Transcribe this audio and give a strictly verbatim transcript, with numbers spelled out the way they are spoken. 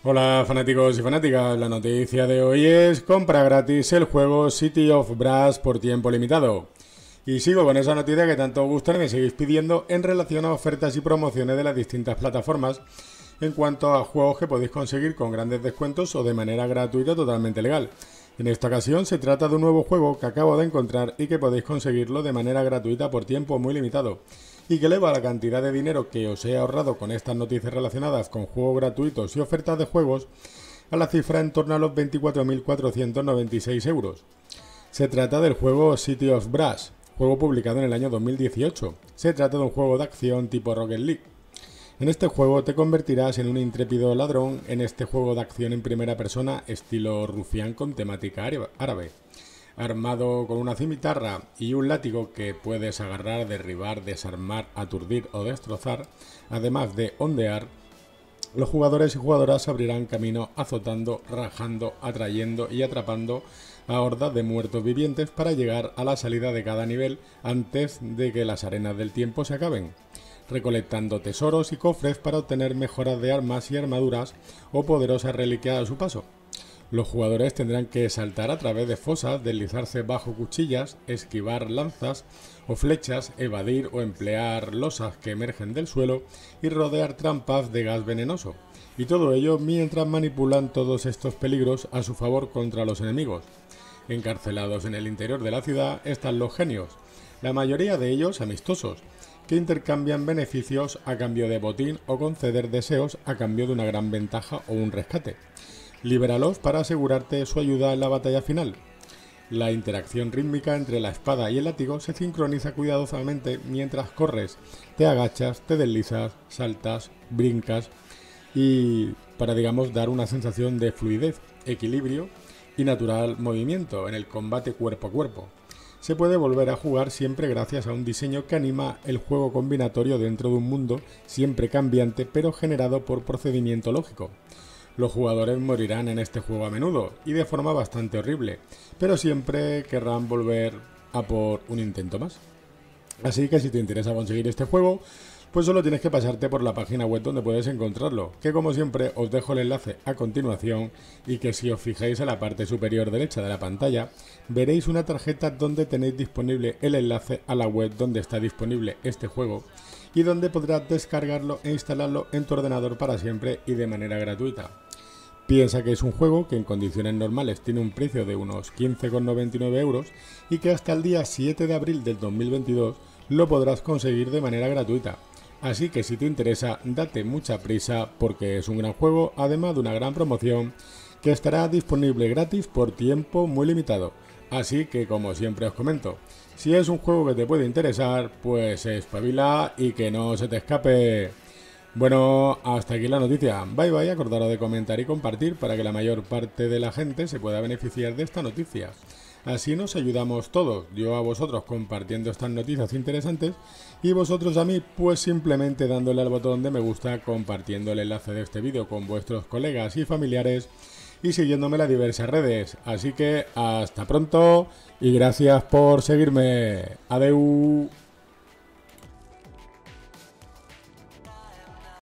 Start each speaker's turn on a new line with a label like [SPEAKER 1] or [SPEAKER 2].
[SPEAKER 1] Hola fanáticos y fanáticas, la noticia de hoy es compra gratis el juego City of Brass por tiempo limitado. Y sigo con esa noticia que tanto os gusta y me seguís pidiendo en relación a ofertas y promociones de las distintas plataformas en cuanto a juegos que podéis conseguir con grandes descuentos o de manera gratuita totalmente legal. En esta ocasión se trata de un nuevo juego que acabo de encontrar y que podéis conseguirlo de manera gratuita por tiempo muy limitado y que eleva la cantidad de dinero que os he ahorrado con estas noticias relacionadas con juegos gratuitos y ofertas de juegos a la cifra en torno a los veinticuatro mil cuatrocientos noventa y seis euros. Se trata del juego City of Brass, juego publicado en el año dos mil dieciocho. Se trata de un juego de acción tipo Rocket League. En este juego te convertirás en un intrépido ladrón en este juego de acción en primera persona estilo rufián con temática árabe. Armado con una cimitarra y un látigo que puedes agarrar, derribar, desarmar, aturdir o destrozar, además de ondear, los jugadores y jugadoras abrirán camino azotando, rajando, atrayendo y atrapando a hordas de muertos vivientes para llegar a la salida de cada nivel antes de que las arenas del tiempo se acaben, recolectando tesoros y cofres para obtener mejoras de armas y armaduras o poderosas reliquias a su paso. Los jugadores tendrán que saltar a través de fosas, deslizarse bajo cuchillas, esquivar lanzas o flechas, evadir o emplear losas que emergen del suelo y rodear trampas de gas venenoso. Y todo ello mientras manipulan todos estos peligros a su favor contra los enemigos. Encarcelados en el interior de la ciudad están los genios, la mayoría de ellos amistosos, que intercambian beneficios a cambio de botín o conceder deseos a cambio de una gran ventaja o un rescate. Libéralos para asegurarte su ayuda en la batalla final. La interacción rítmica entre la espada y el látigo se sincroniza cuidadosamente mientras corres, te agachas, te deslizas, saltas, brincas y para, digamos, dar una sensación de fluidez, equilibrio y natural movimiento en el combate cuerpo a cuerpo. Se puede volver a jugar siempre gracias a un diseño que anima el juego combinatorio dentro de un mundo siempre cambiante pero generado por procedimiento lógico. Los jugadores morirán en este juego a menudo y de forma bastante horrible, pero siempre querrán volver a por un intento más. Así que si te interesa conseguir este juego, pues solo tienes que pasarte por la página web donde puedes encontrarlo, que como siempre os dejo el enlace a continuación y que si os fijáis en la parte superior derecha de la pantalla, veréis una tarjeta donde tenéis disponible el enlace a la web donde está disponible este juego y donde podrás descargarlo e instalarlo en tu ordenador para siempre y de manera gratuita. Piensa que es un juego que en condiciones normales tiene un precio de unos quince con noventa y nueve euros y que hasta el día siete de abril del dos mil veintidós lo podrás conseguir de manera gratuita. Así que si te interesa, date mucha prisa porque es un gran juego, además de una gran promoción que estará disponible gratis por tiempo muy limitado. Así que como siempre os comento, si es un juego que te puede interesar, pues espabila y que no se te escape. Bueno, hasta aquí la noticia. Bye bye, acordaros de comentar y compartir para que la mayor parte de la gente se pueda beneficiar de esta noticia. Así nos ayudamos todos, yo a vosotros compartiendo estas noticias interesantes y vosotros a mí pues simplemente dándole al botón de me gusta, compartiendo el enlace de este vídeo con vuestros colegas y familiares y siguiéndome en las diversas redes. Así que hasta pronto y gracias por seguirme. Adeu.